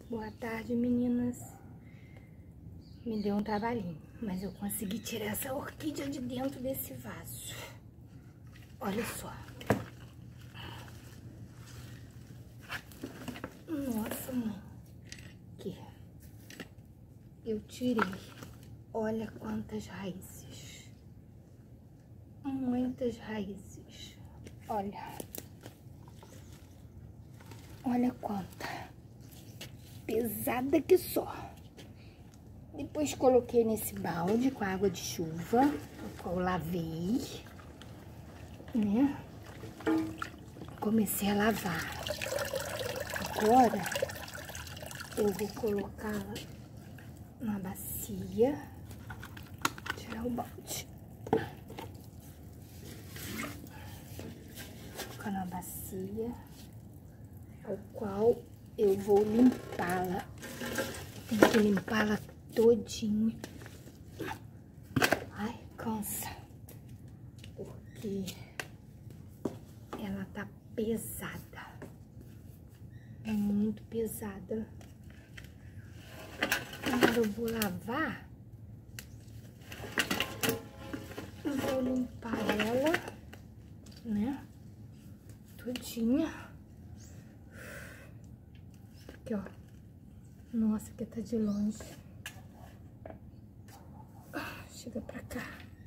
Boa tarde, meninas. Me deu um trabalhinho, mas eu consegui tirar essa orquídea de dentro desse vaso. Olha só. Nossa, mãe. Aqui. Eu tirei. Olha quantas raízes. Muitas raízes. Olha. Olha quanta. Pesada que só. Depois coloquei nesse balde com água de chuva, o qual lavei, né? Comecei a lavar. Agora eu vou colocá-la na bacia. Tirar o balde. Colocar na bacia, ao qual eu vou limpá-la. Tem que limpá-la todinha. Ai, cansa. Porque ela tá pesada. É muito pesada. Agora eu vou lavar. Eu vou limpar ela, né? Todinha. Aqui, ó. Nossa, que tá de longe. Chega pra cá.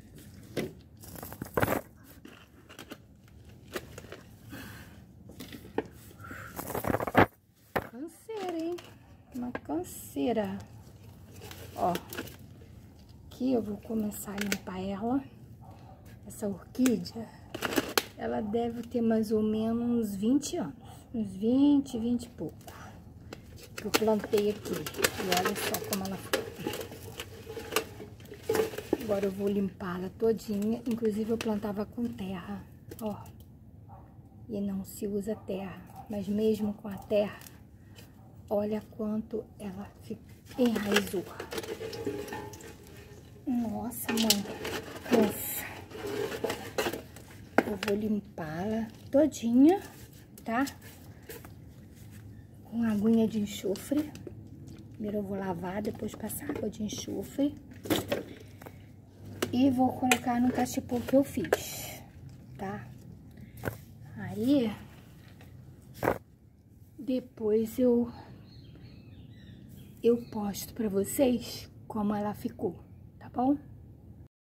Canseira, hein? Uma canseira. Ó. Aqui eu vou começar a limpar ela. Essa orquídea, ela deve ter mais ou menos uns 20 anos. Uns 20 e pouco. Que eu plantei aqui. E olha só como ela ficou. Agora eu vou limpá-la todinha. Inclusive eu plantava com terra, ó. E não se usa terra. Mas mesmo com a terra, olha quanto ela enraizou. Nossa, mãe. Nossa. Eu vou limpá-la todinha, tá? Com aguinha de enxofre. Primeiro eu vou lavar, depois passar água de enxofre. E vou colocar no cachepô que eu fiz, tá? Aí, depois eu posto pra vocês como ela ficou, tá bom?